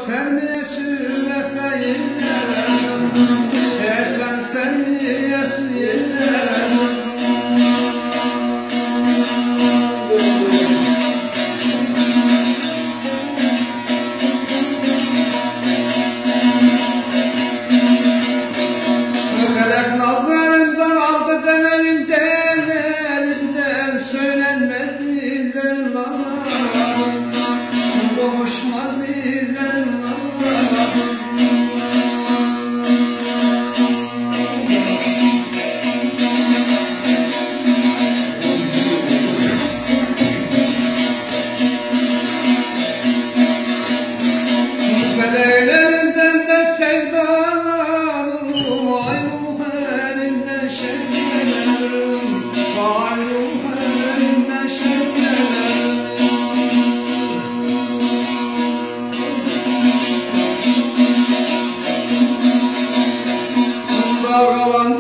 sen mi sürmeseyinler, sen mi sürmeseyinler. Felek nazlarından aldı temelinden, elinden söylenmez dillerin konuşmaz dillerin Feleğlerinden de sevdalanırım, ay ruh elinden şevkelerim, ay ruh elinden şevkelerim. Dalgalandı